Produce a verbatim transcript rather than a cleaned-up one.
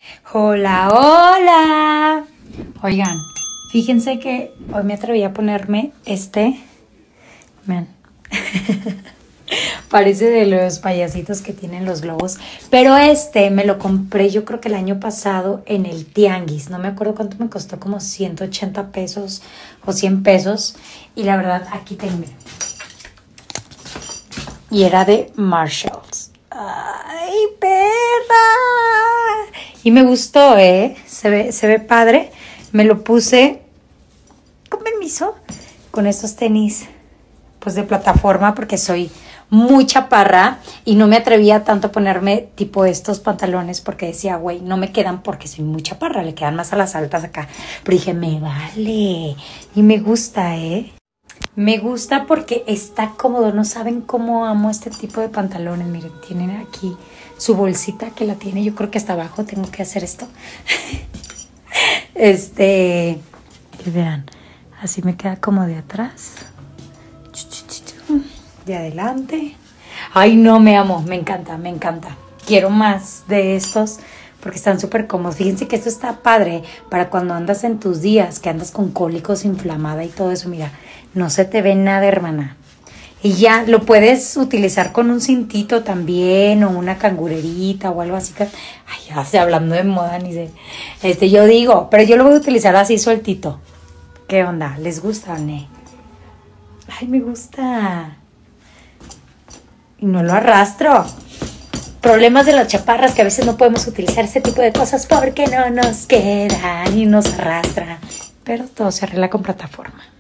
Hola, hola. Oigan, fíjense que hoy me atreví a ponerme este. Vean. Parece de los payasitos que tienen los globos. Pero este me lo compré yo creo que el año pasado en el Tianguis. No me acuerdo cuánto me costó, como ciento ochenta pesos o cien pesos. Y la verdad, aquí tengo. Y era de Marshalls. ¡Ay, perra! Y me gustó, ¿eh? Se ve, se ve padre. Me lo puse con permiso con estos tenis pues de plataforma porque soy muy chaparra y no me atrevía tanto a ponerme tipo estos pantalones porque decía, güey, no me quedan porque soy muy chaparra, le quedan más a las altas acá. Pero dije, me vale. Y me gusta, ¿eh? Me gusta porque está cómodo. No saben cómo amo este tipo de pantalones. Miren, tienen aquí su bolsita que la tiene. Yo creo que hasta abajo tengo que hacer esto. Este, y vean, así me queda como de atrás. De adelante. Ay, no, me amo. Me encanta, me encanta. Quiero más de estos porque están súper cómodos. Fíjense que esto está padre para cuando andas en tus días, que andas con cólicos, inflamada y todo eso. Mira, no se te ve nada, hermana. Y ya lo puedes utilizar con un cintito también o una cangurerita o algo así. Que, ay, ya estoy hablando de moda, ni sé. Este, yo digo, pero yo lo voy a utilizar así sueltito. ¿Qué onda? ¿Les gusta o no? Ay, me gusta. Y no lo arrastro. Problemas de las chaparras que a veces no podemos utilizar ese tipo de cosas porque no nos quedan y nos arrastran. Pero todo se arregla con plataforma.